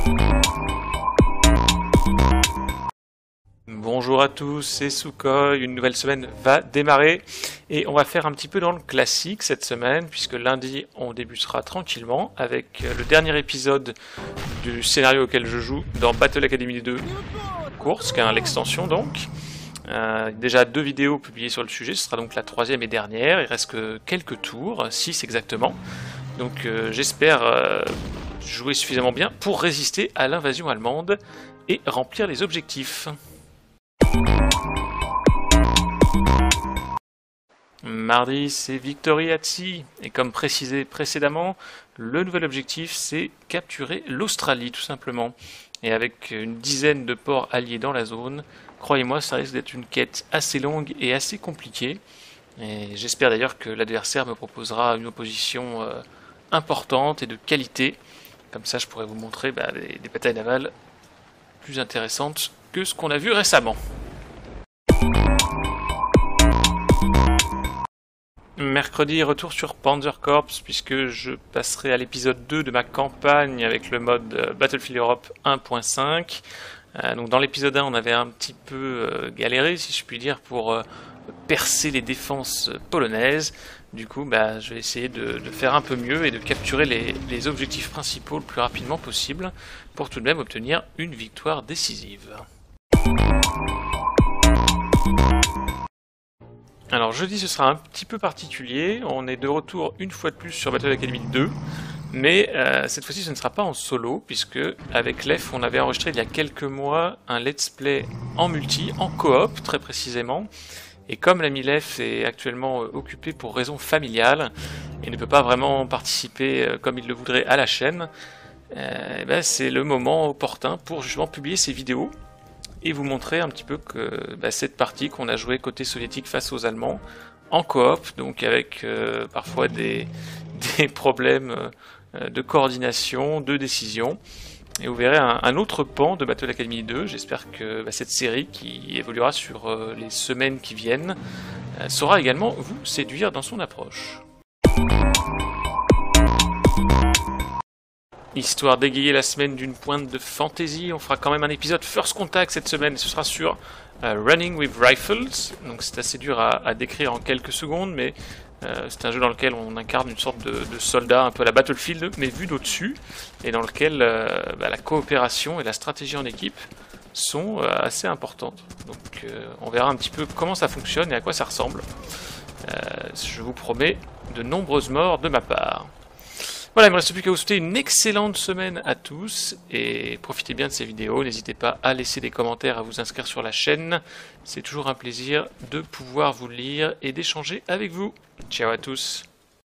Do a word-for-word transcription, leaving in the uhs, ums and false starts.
Bonjour à tous, c'est Sukhoi, une nouvelle semaine va démarrer et on va faire un petit peu dans le classique cette semaine puisque lundi on débutera tranquillement avec le dernier épisode du scénario auquel je joue dans Battle Academy deux Course, qui est l'extension donc. Euh, déjà deux vidéos publiées sur le sujet, ce sera donc la troisième et dernière, il reste que quelques tours, six exactement, donc euh, j'espère euh, jouer suffisamment bien pour résister à l'invasion allemande et remplir les objectifs. Mardi, c'est Victory at Sea, et comme précisé précédemment, le nouvel objectif c'est capturer l'Australie tout simplement. Et avec une dizaine de ports alliés dans la zone, croyez-moi, ça risque d'être une quête assez longue et assez compliquée. Et j'espère d'ailleurs que l'adversaire me proposera une opposition euh, importante et de qualité. Comme ça, je pourrais vous montrer bah, des, des batailles navales plus intéressantes que ce qu'on a vu récemment. Mercredi, retour sur Panzer Corps, puisque je passerai à l'épisode deux de ma campagne avec le mode Battlefield Europe un point cinq. Euh, donc dans l'épisode un, on avait un petit peu euh, galéré, si je puis dire, pour euh, percer les défenses polonaises. Du coup, bah, je vais essayer de, de faire un peu mieux et de capturer les, les objectifs principaux le plus rapidement possible, pour tout de même obtenir une victoire décisive. Alors jeudi ce sera un petit peu particulier, on est de retour une fois de plus sur Battle Academy deux, mais euh, cette fois-ci ce ne sera pas en solo, puisque avec L E F on avait enregistré il y a quelques mois un let's play en multi, en coop très précisément, et comme l'ami L E F est actuellement euh, occupé pour raisons familiales, et ne peut pas vraiment participer euh, comme il le voudrait à la chaîne, euh, ben, c'est le moment opportun pour justement publier ces vidéos, et vous montrer un petit peu que bah, cette partie qu'on a jouée côté soviétique face aux Allemands, en coop, donc avec euh, parfois des, des problèmes euh, de coordination, de décision, et vous verrez un, un autre pan de Battle Academy deux, j'espère que bah, cette série qui évoluera sur euh, les semaines qui viennent, euh, saura également vous séduire dans son approche. Histoire d'égayer la semaine d'une pointe de fantasy, on fera quand même un épisode First Contact cette semaine, et ce sera sur uh, Running with Rifles. Donc c'est assez dur à, à décrire en quelques secondes, mais euh, c'est un jeu dans lequel on incarne une sorte de, de soldat un peu à la Battlefield, mais vu d'au-dessus, et dans lequel euh, bah, la coopération et la stratégie en équipe sont euh, assez importantes. Donc euh, on verra un petit peu comment ça fonctionne et à quoi ça ressemble. Euh, je vous promets de nombreuses morts de ma part. Voilà, il ne me reste plus qu'à vous souhaiter une excellente semaine à tous et profitez bien de ces vidéos. N'hésitez pas à laisser des commentaires, à vous inscrire sur la chaîne. C'est toujours un plaisir de pouvoir vous lire et d'échanger avec vous. Ciao à tous.